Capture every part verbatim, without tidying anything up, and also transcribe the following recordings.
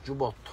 giubbotto.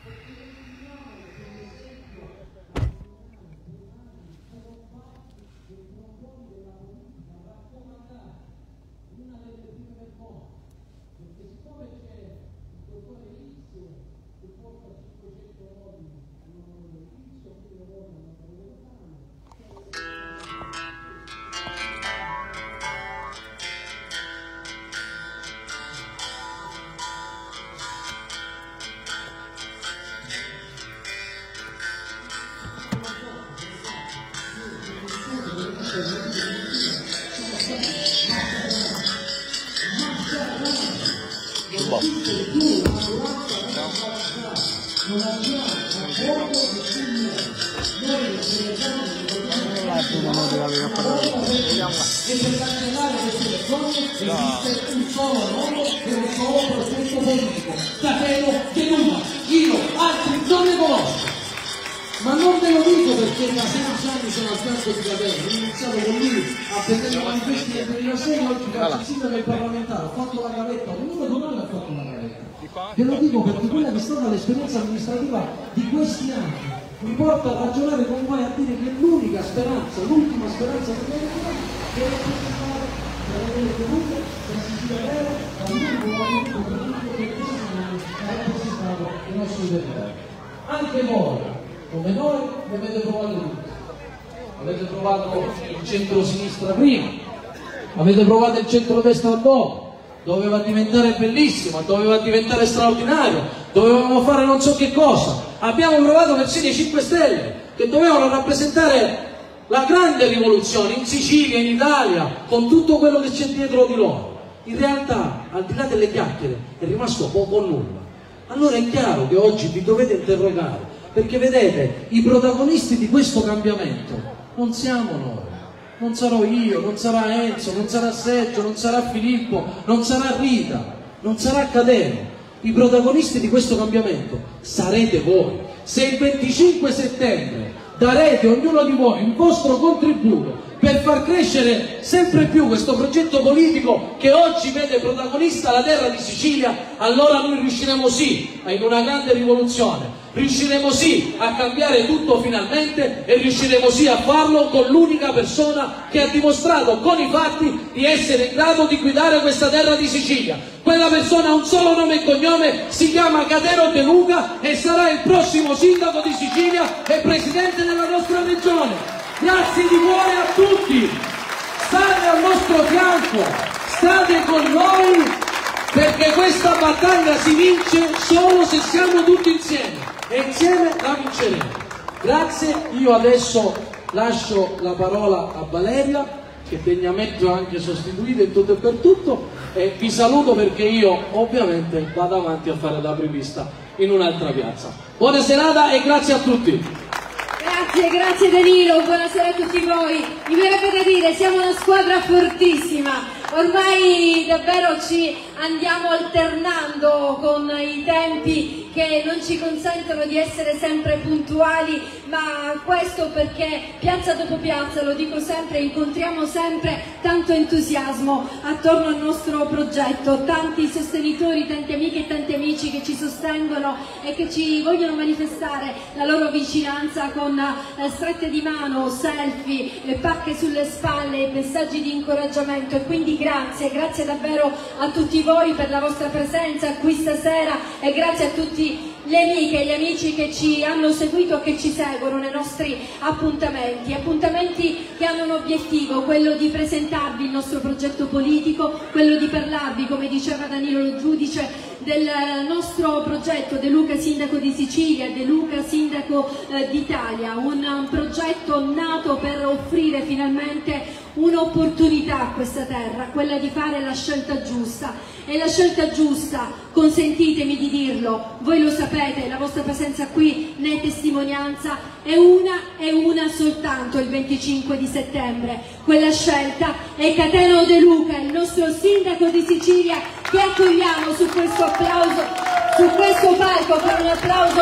Ma non ve lo dico perché da sedici anni sono al fianco di Cateno, ho iniziato con lui a vedere i manifesti del duemilasei, oggi faccio il sindaco del parlamentare, ho fatto la gavetta, ognuno con noi ha fatto la gavetta. Ve lo dico perché quella che è stata l'esperienza amministrativa di questi anni mi porta a ragionare con voi, a dire che l'unica speranza, l'ultima speranza che abbiamo è rappresentare la Regione Perugia, la Sicilia vera, l'unico movimento politico che in questi anni ha rappresentato il nostro territorio. Anche voi, come noi, li avete provato tutti. Avete provato il centro-sinistra prima, avete provato il centro-destra dopo, doveva diventare bellissimo, doveva diventare straordinario, dovevamo fare non so che cosa. Abbiamo provato persino i cinque Stelle, che dovevano rappresentare la grande rivoluzione in Sicilia, in Italia, con tutto quello che c'è dietro di loro. In realtà, al di là delle chiacchiere, è rimasto poco o nulla. Allora è chiaro che oggi vi dovete interrogare, perché vedete, i protagonisti di questo cambiamento non siamo noi, non sarò io, non sarà Enzo, non sarà Sergio, non sarà Filippo, non sarà Rita, non sarà Cateno. I protagonisti di questo cambiamento sarete voi. Se il venticinque settembre darete ognuno di voi il vostro contributo per far crescere sempre più questo progetto politico che oggi vede protagonista la terra di Sicilia, allora noi riusciremo sì in una grande rivoluzione, riusciremo sì a cambiare tutto finalmente e riusciremo sì a farlo con l'unica persona che ha dimostrato con i fatti di essere in grado di guidare questa terra di Sicilia. Quella persona ha un solo nome e cognome, si chiama Cateno De Luca e sarà il prossimo sindaco di Sicilia e presidente della nostra regione. Grazie di cuore a tutti, state al nostro fianco, state con noi, perché questa battaglia si vince solo se siamo tutti insieme e insieme la vinceremo. Grazie, io adesso lascio la parola a Valeria, che degnamente ho anche sostituito in tutto e per tutto, e vi saluto perché io ovviamente vado avanti a fare da apripista in un'altra piazza. Buona serata e grazie a tutti. Grazie, grazie Danilo, buonasera a tutti voi. Mi verrebbe da dire, siamo una squadra fortissima, ormai davvero ci andiamo alternando con i tempi che non ci consentono di essere sempre puntuali, ma questo perché piazza dopo piazza, lo dico sempre, incontriamo sempre tanto entusiasmo attorno al nostro progetto, tanti sostenitori, tanti amiche e tanti amici che ci sostengono e che ci vogliono manifestare la loro vicinanza con eh, strette di mano, selfie, le pacche sulle spalle, messaggi di incoraggiamento. E quindi grazie, grazie davvero a tutti voi per la vostra presenza qui stasera e grazie a tutti le amiche e gli amici che ci hanno seguito e che ci seguono nei nostri appuntamenti, appuntamenti che hanno un obiettivo, quello di presentarvi il nostro progetto politico, quello di parlarvi, come diceva Danilo Lo Giudice, del nostro progetto De Luca Sindaco di Sicilia, De Luca Sindaco eh, d'Italia, un, un progetto nato per offrire finalmente un'opportunità a questa terra, quella di fare la scelta giusta. E la scelta giusta, consentitemi di dirlo, voi lo sapete, la vostra presenza qui ne è testimonianza, è una e una soltanto il venticinque di settembre. Quella scelta è Cateno De Luca, il nostro sindaco di Sicilia, che accogliamo su questo applauso, su questo palco con un applauso,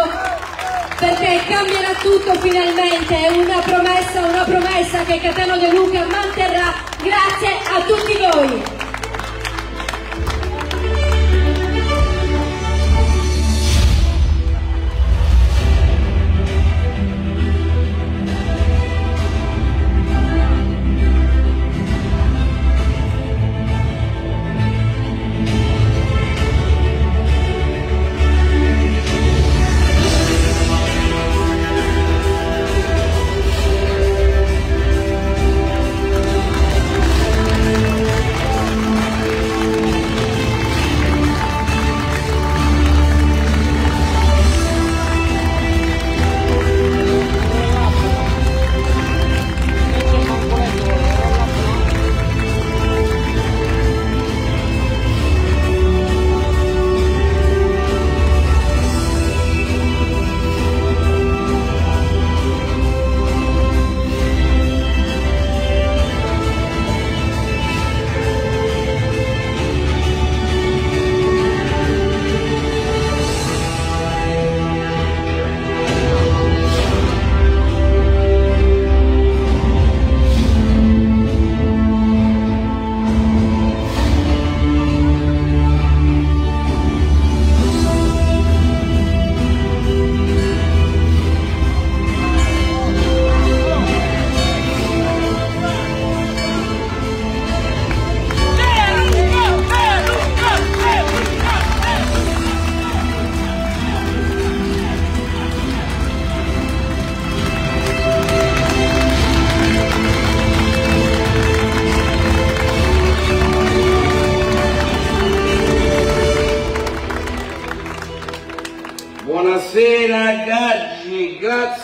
perché cambierà tutto finalmente, è una promessa, una promessa che Cateno De Luca manterrà. Grazie a tutti voi.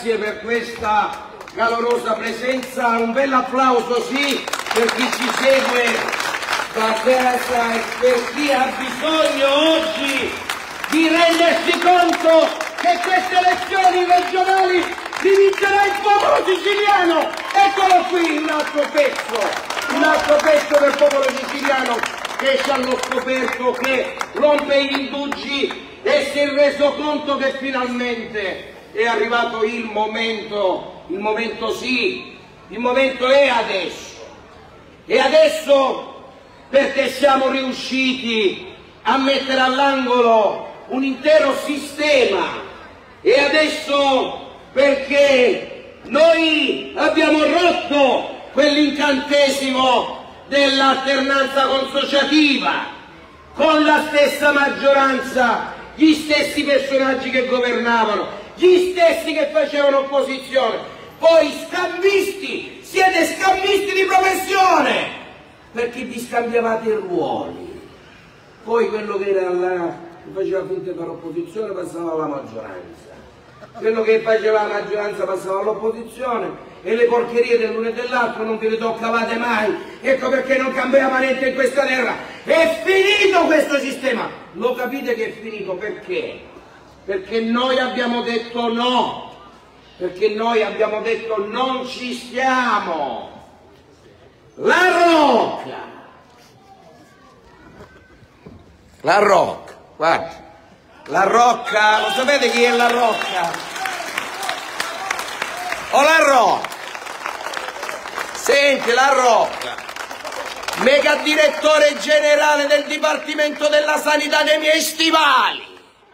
grazie per questa calorosa presenza, un bel applauso sì per chi ci segue da casa e per chi ha bisogno oggi di rendersi conto che queste elezioni regionali li vincerà il popolo siciliano. Eccolo qui un altro pezzo, un altro pezzo del popolo siciliano che ci hanno scoperto, che rompe gli indugi e si è reso conto che finalmente è arrivato il momento, il momento sì, il momento è adesso. E adesso perché siamo riusciti a mettere all'angolo un intero sistema, e adesso perché noi abbiamo rotto quell'incantesimo dell'alternanza consociativa, con la stessa maggioranza, gli stessi personaggi che governavano, gli stessi che facevano opposizione. Voi scambisti, siete scambisti di professione, perché vi scambiavate i ruoli. Poi quello che era là, che faceva finta di fare opposizione, passava alla maggioranza. Quello che faceva la maggioranza passava all'opposizione, e le porcherie dell'uno e dell'altro non vi le toccavate mai. Ecco perché non cambiava niente in questa terra. È finito questo sistema. Lo capite che è finito perché? Perché noi abbiamo detto no. Perché noi abbiamo detto non ci stiamo. La Rocca. La Rocca, guarda. La Rocca, lo sapete chi è la Rocca? O la Rocca? Senti, la Rocca, mega direttore generale del Dipartimento della Sanità dei miei stivali.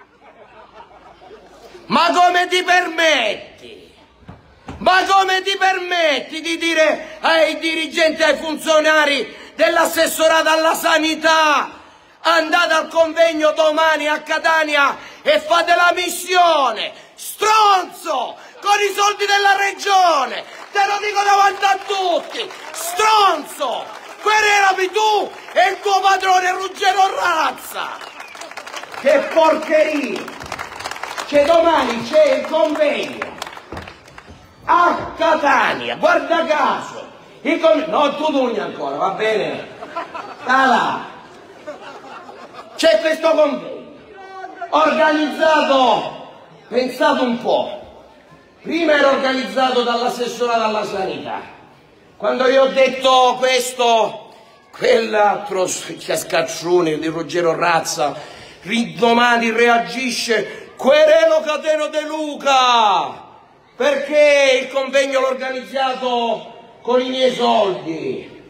Ma come ti permetti? Ma come ti permetti di dire ai dirigenti, ai funzionari dell'assessorato alla sanità: andate al convegno domani a Catania e fate la missione? Stronzo! Con i soldi della regione! Te lo dico davanti a tutti! Stronzo! Querelami tu e il tuo padrone Ruggero Razza! Che porcheria! C'è domani, c'è il convegno a Catania, guarda caso! Il convegno... No, tu Tugna ancora, va bene? Da là! C'è questo convegno organizzato, pensate un po', prima era organizzato dall'assessorato alla sanità. Quando io ho detto questo, quell'altro scaccione di Ruggero Razza domani reagisce: querelo Cateno De Luca, perché il convegno l'ho organizzato con i miei soldi.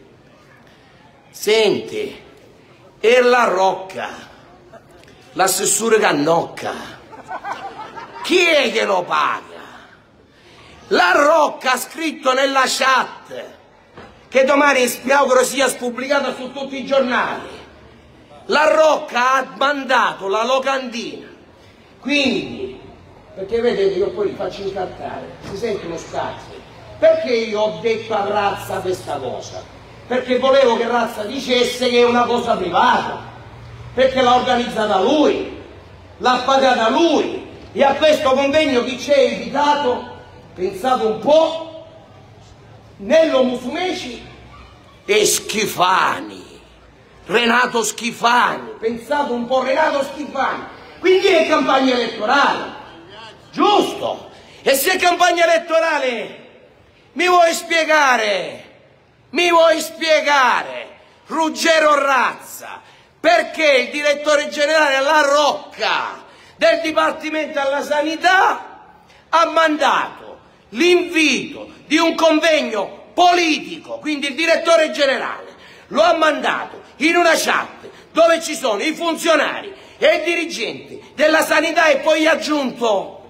Senti, e la Rocca, l'assessore Cannocca, chi è che lo paga? La Rocca ha scritto nella chat, che domani mi auguro sia pubblicata su tutti i giornali. La Rocca ha mandato la locandina, quindi, perché vedete io poi li faccio incartare, si sentono scazzi. Perché io ho detto a Razza questa cosa? Perché volevo che Razza dicesse che è una cosa privata, perché l'ha organizzata lui, l'ha pagata lui, e a questo convegno chi ci è invitato? Pensate un po', Nello Musumeci e Schifani, Renato Schifani, pensate un po', Renato Schifani, quindi è campagna elettorale, giusto? E se è campagna elettorale, mi vuoi spiegare? Mi vuoi spiegare, Ruggero Razza, perché il direttore generale La Rocca del Dipartimento alla Sanità ha mandato l'invito di un convegno politico, quindi il direttore generale lo ha mandato in una chat dove ci sono i funzionari e i dirigenti della sanità, e poi ha aggiunto: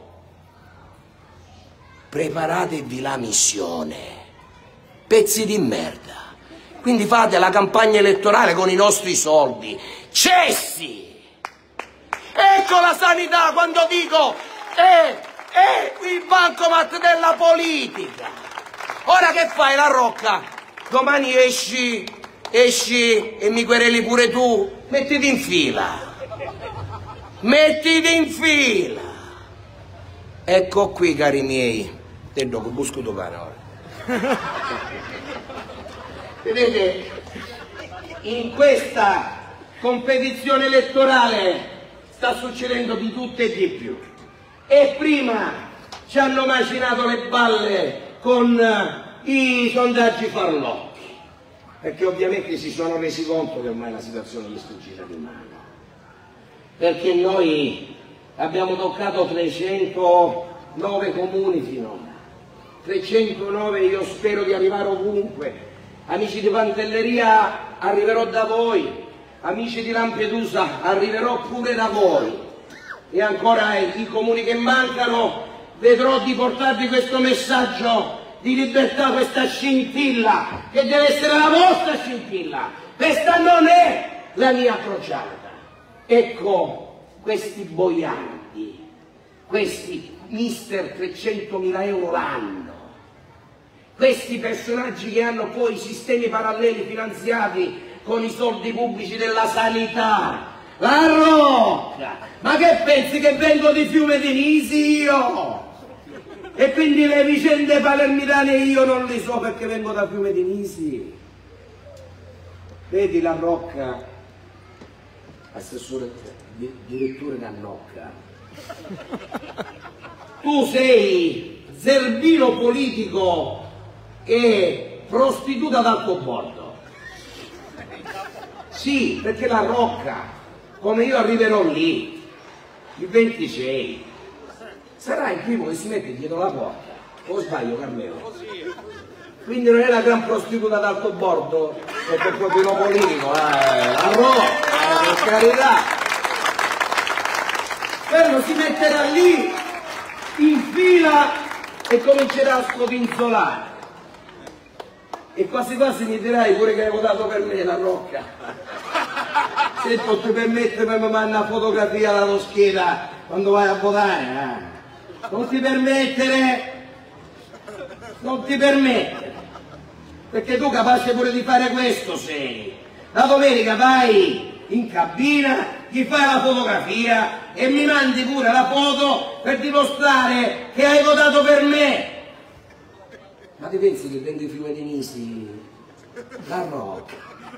preparatevi la missione, pezzi di merda. Quindi fate la campagna elettorale con i nostri soldi. Cessi! Ecco la sanità quando dico è, è il bancomat della politica. Ora che fai, La Rocca? Domani esci, esci e mi quereli pure tu? Mettiti in fila. Mettiti in fila. Ecco qui, cari miei, Tendo che busco tu pane ora. Vedete, in questa competizione elettorale sta succedendo di tutto e di più. E prima ci hanno macinato le balle con i sondaggi farlocchi, perché ovviamente si sono resi conto che ormai la situazione gli sfuggita di mano. Perché noi abbiamo toccato trecentonove comuni finora. trecentonove, io spero di arrivare ovunque. Amici di Pantelleria, arriverò da voi. Amici di Lampedusa, arriverò pure da voi. E ancora eh, i comuni che mancano, vedrò di portarvi questo messaggio di libertà, questa scintilla, che deve essere la vostra scintilla. Questa non è la mia crociata. Ecco, questi boianti, questi mister trecentomila euro l'anno, questi personaggi che hanno poi sistemi paralleli finanziati con i soldi pubblici della sanità, la Rocca, ma che pensi che vengo di Fiume di Nisi io? E quindi le vicende palermitane io non le so perché vengo da Fiume di Nisi. Vedi la Rocca, assessore, direttore da Nocca. Tu sei zerbino politico e prostituta d'alto bordo. Sì, perché la Rocca, come io arriverò lì, il ventisei, sarà il primo che si mette dietro la porta. O sbaglio, Carmelo? Quindi non è la gran prostituta d'alto bordo, è per proprio politico, eh, la Rocca, per carità. Quello si metterà lì in fila e comincerà a scodinzolare. E quasi quasi mi dirai pure che hai votato per me, la Rocca. Se non ti permette poi mi manda una fotografia alla scheda quando vai a votare. Eh. Non ti permettere, non ti permettere, perché tu capace pure di fare questo sei. La domenica vai in cabina, gli fai la fotografia e mi mandi pure la foto per dimostrare che hai votato per me. Ma ti pensi che vende Fiume di Nisi? La Rocca.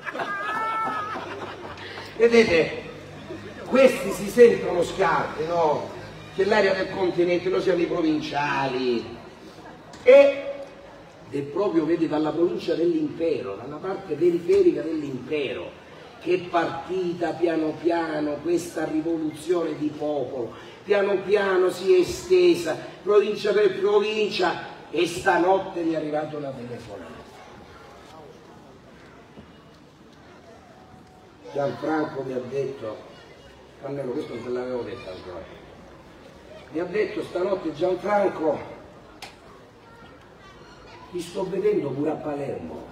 Vedete, questi si sentono scarti, no? Che l'area del continente, noi siamo i provinciali. E è proprio, vedi, dalla provincia dell'impero, dalla parte periferica dell'impero, che è partita piano piano questa rivoluzione di popolo, piano piano si è estesa, provincia per provincia, e stanotte mi è arrivata una telefonata. Gianfranco mi ha detto, Carmelo, questo non te l'avevo detto ancora, mi ha detto stanotte Gianfranco, ti sto vedendo pure a Palermo,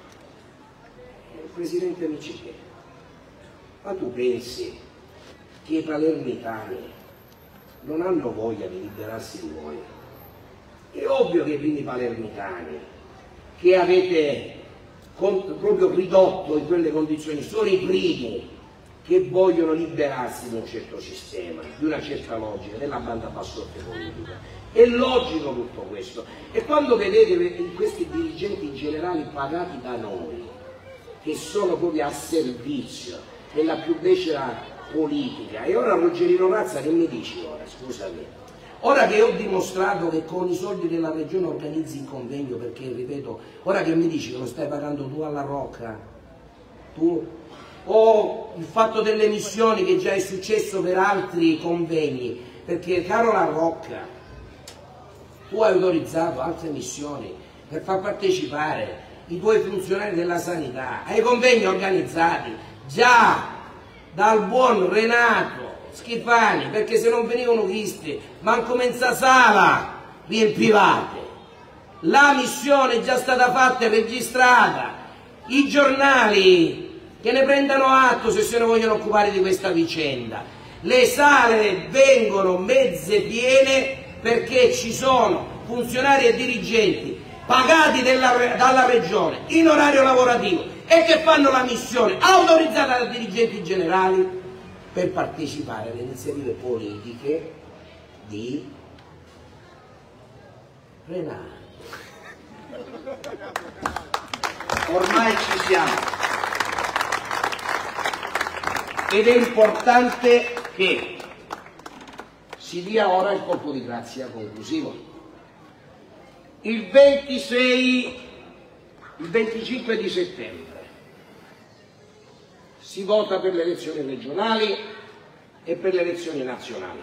il presidente mi ci chiede, ma tu pensi che i palermitani non hanno voglia di liberarsi di voi? È ovvio che quindi i palermitani, che avete proprio ridotto in quelle condizioni, sono i primi che vogliono liberarsi di un certo sistema, di una certa logica, della banda bassotte politica. È logico tutto questo. E quando vedete questi dirigenti generali pagati da noi, che sono proprio a servizio della più becera politica, e ora Rogerino Razza che mi dici ora, scusami? Ora che ho dimostrato che con i soldi della regione organizzi il convegno, perché ripeto, ora che mi dici che lo stai pagando tu alla Rocca, tu, o il fatto delle missioni che già è successo per altri convegni, perché caro la Rocca, tu hai autorizzato altre missioni per far partecipare i tuoi funzionari della sanità ai convegni organizzati già dal buon Renato Schifani, perché se non venivano visti manco mezza sala riempivate. La missione è già stata fatta e registrata, i giornali che ne prendano atto se se ne vogliono occupare di questa vicenda. Le sale vengono mezze piene perché ci sono funzionari e dirigenti pagati della, dalla regione in orario lavorativo e che fanno la missione autorizzata da dirigenti generali per partecipare alle iniziative politiche di Renato. Ormai ci siamo. Ed è importante che si dia ora il colpo di grazia conclusivo. Il ventisei, il venticinque di settembre si vota per le elezioni regionali e per le elezioni nazionali.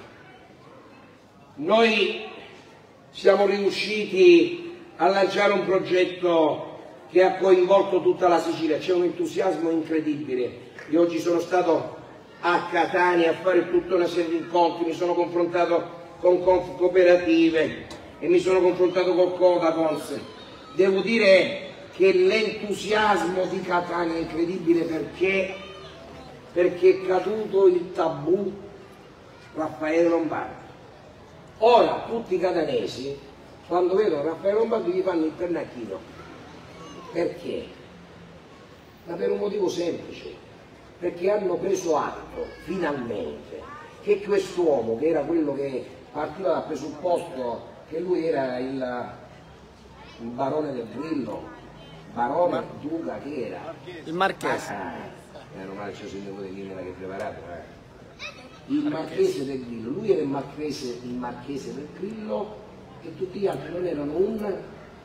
Noi siamo riusciti a lanciare un progetto che ha coinvolto tutta la Sicilia, c'è un entusiasmo incredibile. Io oggi sono stato a Catania a fare tutta una serie di incontri, mi sono confrontato con Conf cooperative e mi sono confrontato con Codacons. Devo dire che l'entusiasmo di Catania è incredibile perché, perché è caduto il tabù Raffaele Lombardi. Ora tutti i catanesi, quando vedono Raffaele Lombardi, gli fanno il pennacchino. Perché? Ma per un motivo semplice, perché hanno preso atto, finalmente, che quest'uomo, che era quello che partiva dal presupposto che lui era il, il barone del Grillo, barone Mar Duca che era? Il Marchese. Ah, meno male c'è il nipote di Chimera che è preparato, eh. Il Marchese del Grillo, lui era il Marchese, il Marchese del Grillo e tutti gli altri non erano un...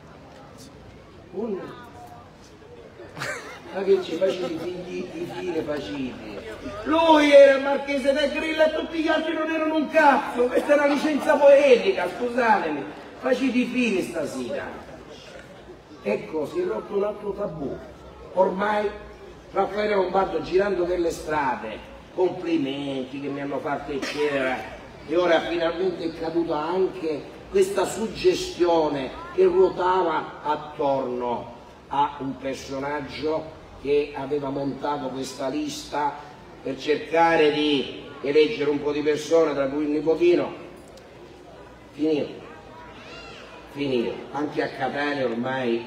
un... ma che ci facevi figli di fine faciti? Lui era il Marchese del Grillo e tutti gli altri non erano un cazzo, questa è una licenza poetica, scusatemi, faciti fini stasera. Ecco, si è rotto un altro tabù. Ormai Raffaele Lombardo girando per le strade, complimenti che mi hanno fatto eccetera, e ora finalmente è caduta anche questa suggestione che ruotava attorno a un personaggio che aveva montato questa lista per cercare di eleggere un po' di persone, tra cui il nipotino. Finito, finito, anche a Catania ormai.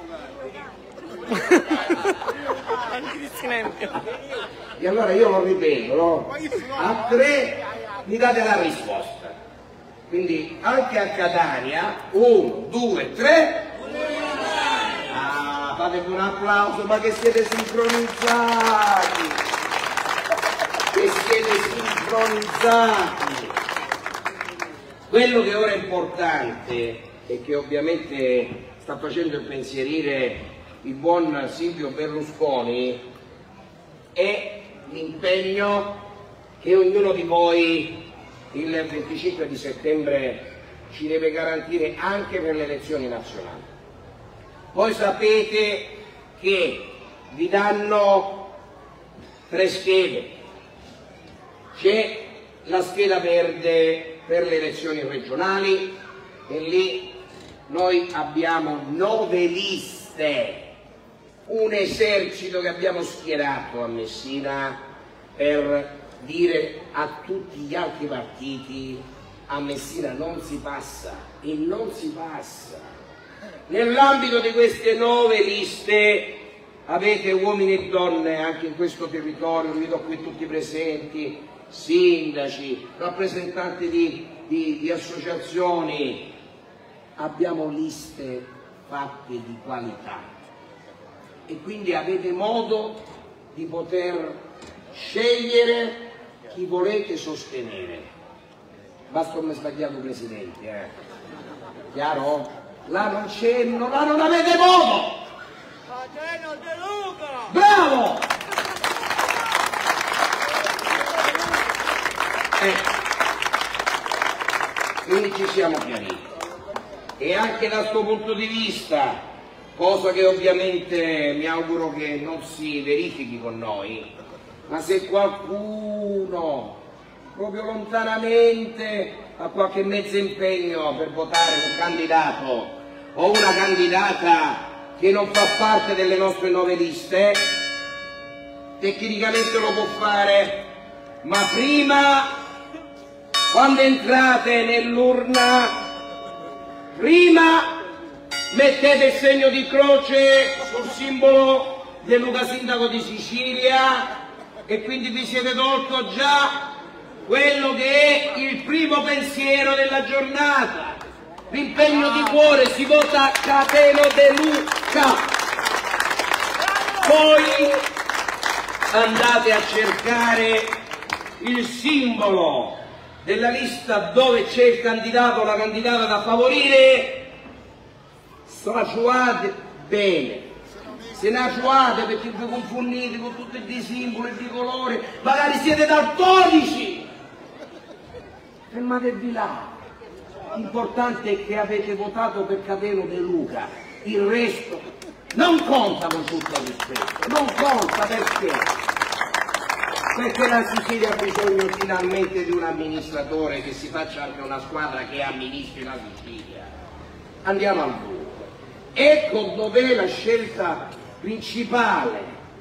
E allora io lo ripeto, no? A tre mi date la risposta. Quindi anche a Catania, uno, due, tre. Ah, fatevi un applauso, ma che siete sincronizzati! Che siete sincronizzati! Quello che ora è importante e che ovviamente sta facendo impensierire il buon Silvio Berlusconi è l'impegno che ognuno di voi il venticinque di settembre ci deve garantire anche per le elezioni nazionali. Voi sapete che vi danno tre schede, c'è la scheda verde per le elezioni regionali e lì noi abbiamo nove liste, un esercito che abbiamo schierato a Messina per dire a tutti gli altri partiti: a Messina non si passa e non si passa. Nell'ambito di queste nove liste avete uomini e donne anche in questo territorio, li vedo qui tutti presenti, sindaci, rappresentanti di, di, di associazioni, abbiamo liste fatte di qualità e quindi avete modo di poter scegliere chi volete sostenere. Basta come sbagliato presidente, eh? Chiaro? Là non c'è, là non avete modo! Bravo! Eh. Quindi ci siamo chiariti. E anche dal suo punto di vista, cosa che ovviamente mi auguro che non si verifichi con noi, ma se qualcuno proprio lontanamente ha qualche mezzo impegno per votare un candidato o una candidata che non fa parte delle nostre nove liste, tecnicamente lo può fare, ma prima, quando entrate nell'urna, prima mettete il segno di croce sul simbolo del Luca Sindaco di Sicilia e quindi vi siete tolto già quello che è il primo pensiero della giornata, l'impegno di cuore, si vota Cateno De Luca. Poi andate a cercare il simbolo della lista dove c'è il candidato o la candidata da favorire, straciuate bene. Se naciuate perché vi confondete con tutti i simboli e di colore, magari siete daltonici, fermatevi là. L'importante è che avete votato per Cateno De Luca, il resto non conta, con tutto il rispetto, non conta. Perché? Perché la Sicilia ha bisogno finalmente di un amministratore che si faccia anche una squadra che amministri la Sicilia. Andiamo al dunque. Ecco dov'è la scelta principale.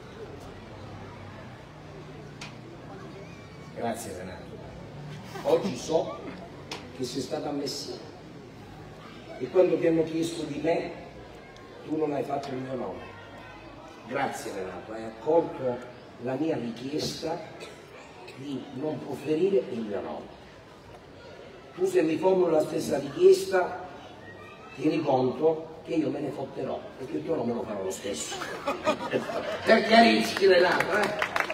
Grazie Renato. Oggi so che sei stato a Messina e quando ti hanno chiesto di me tu non hai fatto il mio nome. Grazie Renato, hai accolto la mia richiesta di non proferire il mio nome. Tu se mi formulo la stessa richiesta tieni conto che io me ne fotterò, perché il tuo nome lo farò lo stesso. Per chiarirci Renato, eh?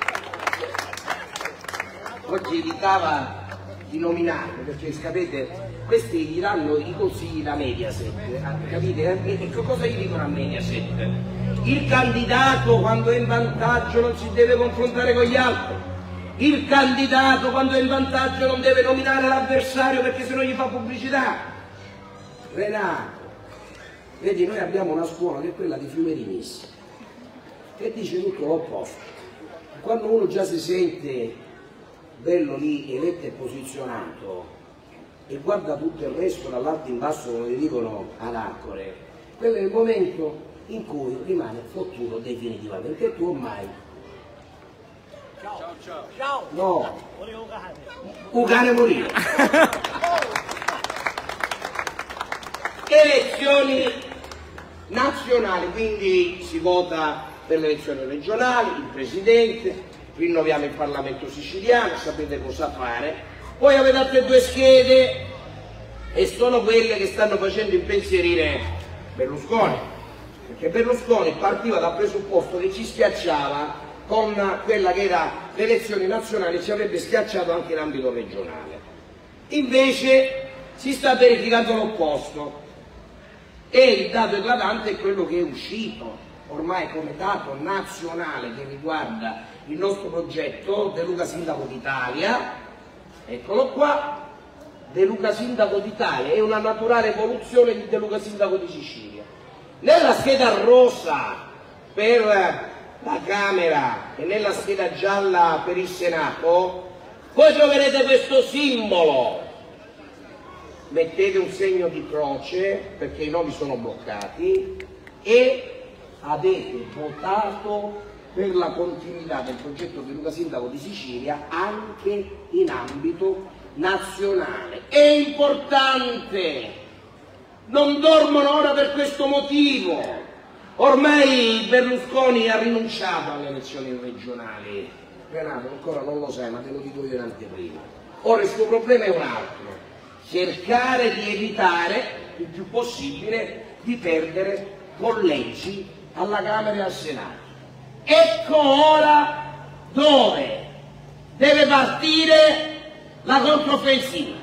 Oggi evitava di nominarlo, perché sapete, questi gli danno i consigli da Mediaset, capite? E cosa gli dicono a Mediaset? Il candidato quando è in vantaggio non si deve confrontare con gli altri, il candidato quando è in vantaggio non deve nominare l'avversario perché sennò gli fa pubblicità. Renato, vedi, noi abbiamo una scuola che è quella di Fiumerinis, che dice tutto l'opposto. Quando uno già si sente bello lì, eletto e posizionato, e guarda tutto il resto dall'alto in basso, come gli dicono ad Arcore, quello è il momento in cui rimane fottuto definitivamente. E tu ormai... Ciao, ciao, ciao! No! Un cane morire! Elezioni nazionali, quindi si vota per le elezioni regionali, il presidente, rinnoviamo il Parlamento siciliano, sapete cosa fare. Poi avete altre due schede e sono quelle che stanno facendo impensierire Berlusconi, perché Berlusconi partiva dal presupposto che ci schiacciava con quella che era le elezioni nazionali, ci avrebbe schiacciato anche in ambito regionale. Invece si sta verificando l'opposto. E il dato eclatante è quello che è uscito ormai come dato nazionale che riguarda il nostro progetto De Luca Sindaco d'Italia. Eccolo qua, De Luca Sindaco d'Italia è una naturale evoluzione di De Luca Sindaco di Sicilia. Nella scheda rosa per la Camera e nella scheda gialla per il Senato voi troverete questo simbolo. Mettete un segno di croce perché i nomi sono bloccati e avete votato per la continuità del progetto di Luca Sindaco di Sicilia anche in ambito nazionale. È importante, non dormono ora per questo motivo. Ormai Berlusconi ha rinunciato alle elezioni regionali. Renato, ancora non lo sai, ma te lo dico io in anteprima. Ora il suo problema è un altro: cercare di evitare il più possibile di perdere collegi alla Camera e al Senato. Ecco ora dove deve partire la controffensiva.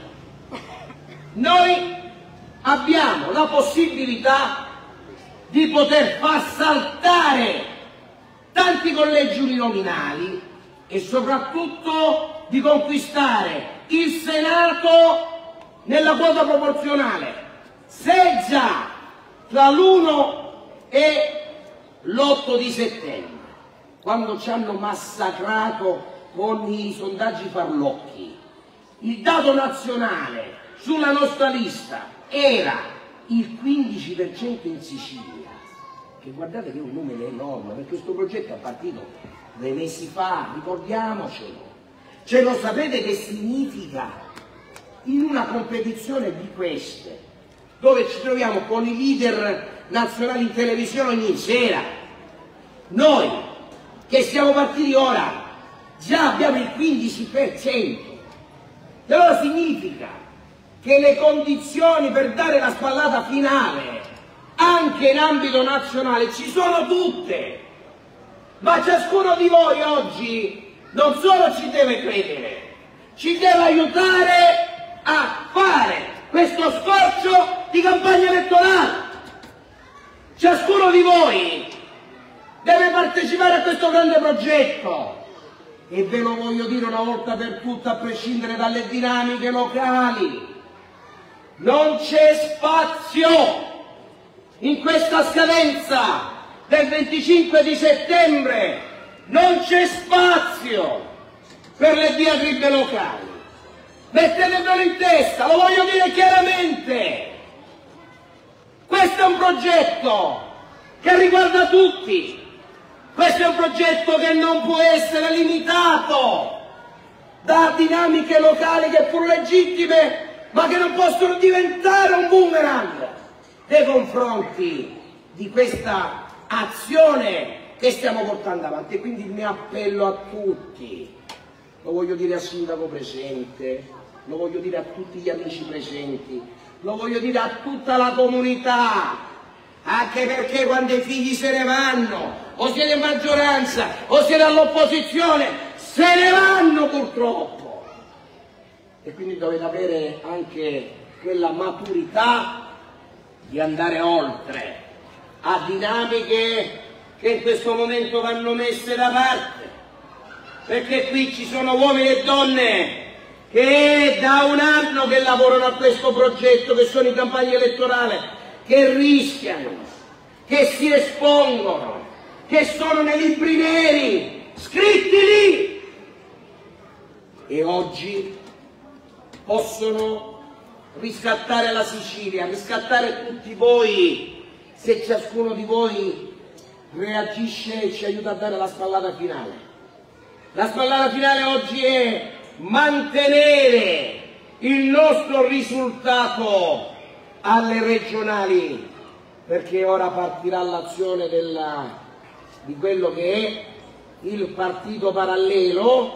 Noi abbiamo la possibilità di poter far saltare tanti collegi uninominali e soprattutto di conquistare il Senato nella quota proporzionale. Se già tra l'uno e l'otto di settembre, quando ci hanno massacrato con i sondaggi farlocchi, il dato nazionale sulla nostra lista era il quindici per cento in Sicilia, che guardate che è un numero enorme, perché questo progetto è partito dei mesi fa, ricordiamocelo. Cioè, lo sapete che significa in una competizione di queste, dove ci troviamo con i leader nazionali in televisione ogni sera, noi che siamo partiti ora già abbiamo il quindici per cento. E allora significa che le condizioni per dare la spallata finale, anche in ambito nazionale, ci sono tutte. Ma ciascuno di voi oggi non solo ci deve credere, ci deve aiutare a fare questo scorcio di campagna elettorale. Ciascuno di voi deve partecipare a questo grande progetto e ve lo voglio dire una volta per tutte, a prescindere dalle dinamiche locali. Non c'è spazio in questa scadenza del venticinque di settembre, non c'è spazio per le diatribe locali. Mettetevelo in testa, lo voglio dire chiaramente. Questo è un progetto che riguarda tutti. Questo è un progetto che non può essere limitato da dinamiche locali che pur legittime, ma che non possono diventare un boomerang nei confronti di questa azione che stiamo portando avanti. Quindi il mio appello a tutti, lo voglio dire al sindaco presente, lo voglio dire a tutti gli amici presenti, lo voglio dire a tutta la comunità, anche perché quando i figli se ne vanno, o siete in maggioranza o siete all'opposizione, se ne vanno purtroppo. E quindi dovete avere anche quella maturità di andare oltre a dinamiche che in questo momento vanno messe da parte, perché qui ci sono uomini e donne che da un anno che lavorano a questo progetto, che sono in campagna elettorale, che rischiano, che si espongono, che sono nei libri neri, scritti lì, e oggi possono riscattare la Sicilia, riscattare tutti voi, se ciascuno di voi reagisce e ci aiuta a dare la spallata finale. La spallata finale oggi è mantenere il nostro risultato alle regionali, perché ora partirà l'azione della, di quello che è il partito parallelo,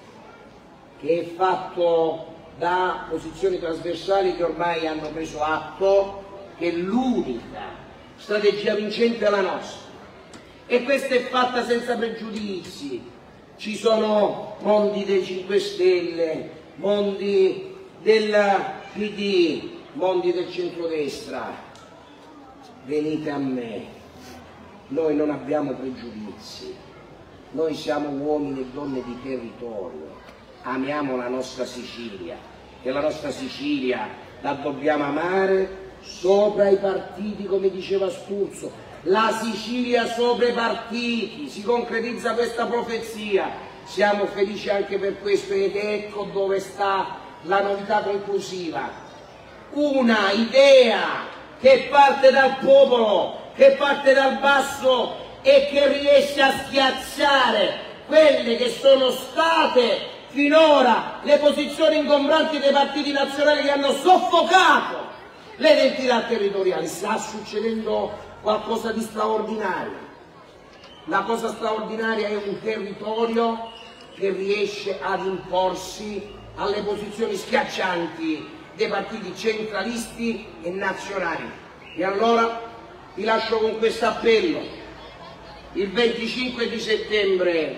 che è fatto da posizioni trasversali che ormai hanno preso atto che l'unica strategia vincente è la nostra, e questa è fatta senza pregiudizi. Ci sono mondi dei cinque Stelle, mondi del P D, mondi del centrodestra. Venite a me, noi non abbiamo pregiudizi, noi siamo uomini e donne di territorio, amiamo la nostra Sicilia, e la nostra Sicilia la dobbiamo amare sopra i partiti, come diceva Sturzo. La Sicilia sopra i partiti, si concretizza questa profezia, siamo felici anche per questo, ed ecco dove sta la novità conclusiva. Una idea che parte dal popolo, che parte dal basso e che riesce a schiacciare quelle che sono state finora le posizioni ingombranti dei partiti nazionali che hanno soffocato le identità territoriali. Sta succedendo qualcosa di straordinario. La cosa straordinaria è un territorio che riesce ad imporsi alle posizioni schiaccianti dei partiti centralisti e nazionali. E allora vi lascio con questo appello: il venticinque di settembre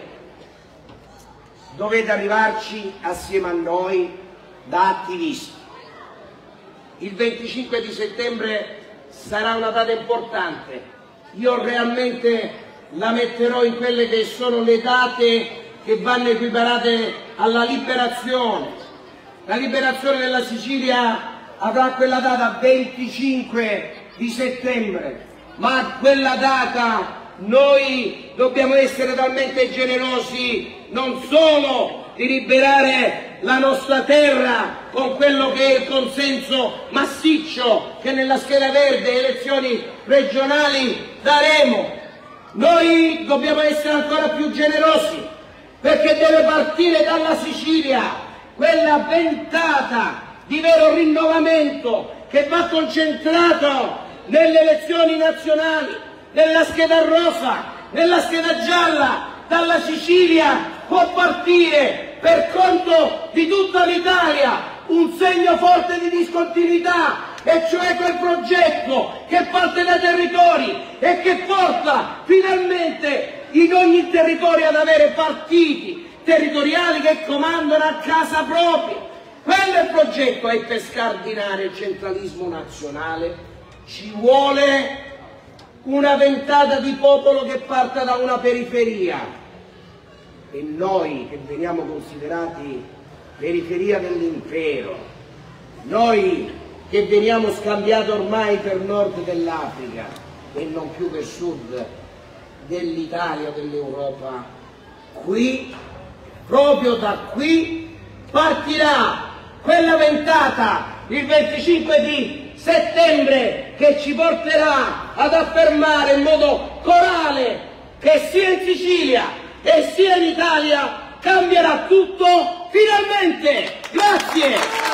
dovete arrivarci assieme a noi da attivisti. Il venticinque di settembre sarà una data importante, io realmente la metterò in quelle che sono le date che vanno equiparate alla liberazione. La liberazione della Sicilia avrà quella data venticinque di settembre, ma a quella data noi dobbiamo essere talmente generosi non solo di liberare la nostra terra con quello che è il consenso massiccio che nella scheda verde elezioni regionali daremo, noi dobbiamo essere ancora più generosi, perché deve partire dalla Sicilia quella ventata di vero rinnovamento che va concentrato nelle elezioni nazionali, nella scheda rosa, nella scheda gialla. Dalla Sicilia può partire per conto di tutta l'Italia un segno forte di discontinuità, e cioè quel progetto che parte dai territori e che porta finalmente in ogni territorio ad avere partiti territoriali che comandano a casa propria. Quello è il progetto, e per scardinare il centralismo nazionale ci vuole una ventata di popolo che parta da una periferia, e noi che veniamo considerati periferia dell'impero, noi che veniamo scambiati ormai per nord dell'Africa e non più per sud dell'Italia, dell'Europa, qui, proprio da qui, partirà quella ventata il venticinque di settembre che ci porterà ad affermare in modo corale che sia in Sicilia e sia in Italia cambierà tutto finalmente. Grazie!